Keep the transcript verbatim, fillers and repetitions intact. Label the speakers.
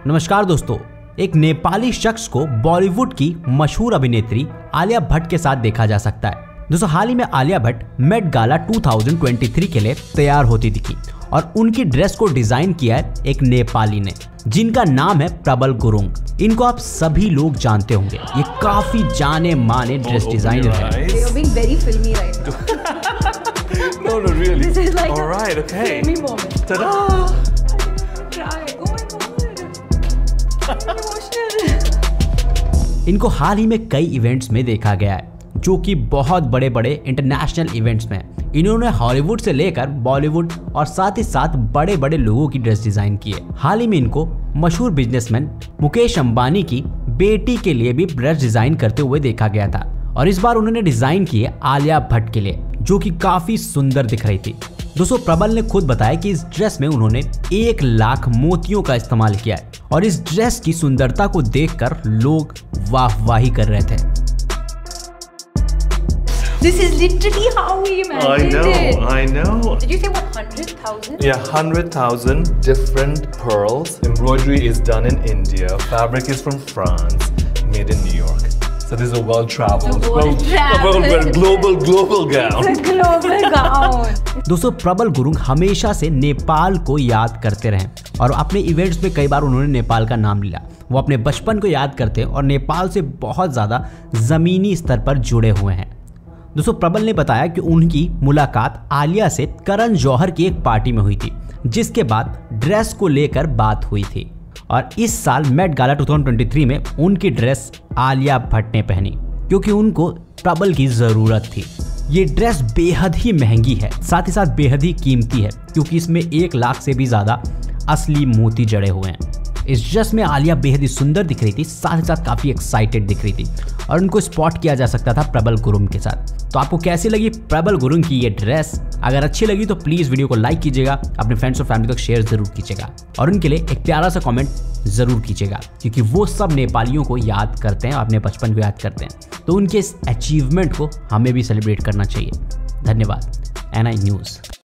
Speaker 1: नमस्कार दोस्तों, एक नेपाली शख्स को बॉलीवुड की मशहूर अभिनेत्री आलिया भट्ट के साथ देखा जा सकता है। दोस्तों, हाल ही में आलिया भट्ट मेट गाला दो हज़ार तेईस के लिए तैयार होती दिखी और उनकी ड्रेस को डिजाइन किया है एक नेपाली ने, जिनका नाम है प्रबल गुरुंग। इनको आप सभी लोग जानते होंगे, ये काफी जाने माने ड्रेस डिजाइनर है।
Speaker 2: You're being very filmy right now.
Speaker 3: No, no, really.
Speaker 2: This is like
Speaker 3: All
Speaker 2: a
Speaker 3: right, okay.
Speaker 2: filmy moment.
Speaker 3: Ta-da!
Speaker 2: Try. Oh my god. Emotional.
Speaker 1: इनको हाल ही में कई इवेंट्स में देखा गया है, जो कि बहुत बड़े बड़े इंटरनेशनल इवेंट्स में। इन्होंने हॉलीवुड से लेकर बॉलीवुड और साथ ही साथ बड़े बड़े लोगों की ड्रेस डिजाइन की है। हाल ही में इनको मशहूर बिजनेसमैन मुकेश अंबानी की बेटी के लिए भी ड्रेस डिजाइन करते हुए देखा गया था और इस बार उन्होंने डिजाइन की है आलिया भट्ट के लिए, जो कि काफी सुंदर दिख रही थी। दोस्तों, प्रबल ने खुद बताया कि इस ड्रेस में उन्होंने एक लाख मोतियों का इस्तेमाल किया है और इस ड्रेस की सुंदरता को देखकर लोग वाहवाही कर रहे थे।
Speaker 2: This is literally how we
Speaker 3: I
Speaker 2: imagined
Speaker 3: know,
Speaker 2: it.
Speaker 3: I know.
Speaker 2: Did you say what, one hundred thousand?
Speaker 3: Yeah, one hundred thousand different pearls. Embroidery is done in India. Fabric is from France. Made in New York. So this is a well-traveled,
Speaker 2: A
Speaker 3: well,
Speaker 2: well-traveled.
Speaker 3: well, well, global, global gown.
Speaker 2: It's a global gown.
Speaker 1: दोस्तों, प्रबल गुरुंग हमेशा से नेपाल को याद करते रहे और अपने इवेंट्स में कई बार उन्होंने नेपाल का नाम लिया। वो अपने बचपन को याद करते हैं और नेपाल से बहुत ज़्यादा ज़मीनी स्तर पर जुड़े हुए हैं। दोस्तों, प्रबल ने बताया कि उनकी मुलाकात आलिया से करण जौहर की एक पार्टी में हुई थी, जिसके बाद ड्रेस को लेकर बात हुई थी और इस साल मेट गाला दो हज़ार तेईस में उनकी ड्रेस आलिया भट्ट ने पहनी, क्योंकि उनको प्रबल की ज़रूरत थी। ये ड्रेस बेहद ही महंगी है, साथ ही साथ बेहद ही कीमती है, क्योंकि इसमें एक लाख से भी ज़्यादा असली मोती जड़े हुए हैं। इस ड्रेस में आलिया बेहद ही सुंदर दिख रही थी, साथ ही साथ काफ़ी एक्साइटेड दिख रही थी और उनको स्पॉट किया जा सकता था प्रबल गुरुंग के साथ। तो आपको कैसी लगी प्रबल गुरुंग की ये ड्रेस? अगर अच्छी लगी तो प्लीज़ वीडियो को लाइक कीजिएगा, अपने फ्रेंड्स और फैमिली तक शेयर जरूर कीजिएगा और उनके लिए एक प्यारा सा कमेंट ज़रूर कीजिएगा, क्योंकि वो सब नेपालियों को याद करते हैं, अपने बचपन को याद करते हैं। तो उनके इस अचीवमेंट को हमें भी सेलिब्रेट करना चाहिए। धन्यवाद। N I news.